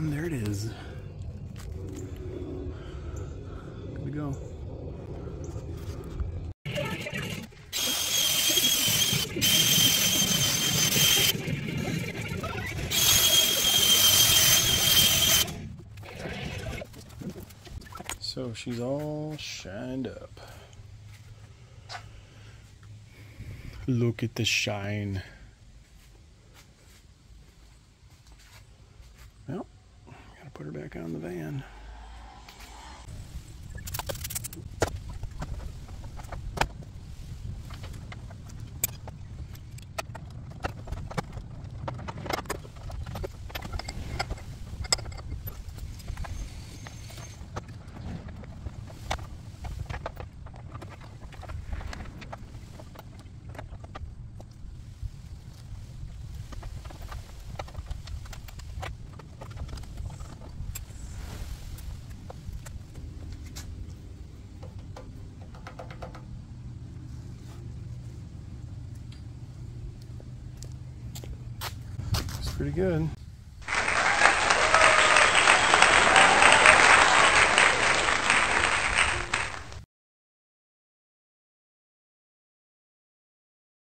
And there it is. Good to go. So she's all shined up. Look at the shine. Well, gotta put her back on the van. Pretty good.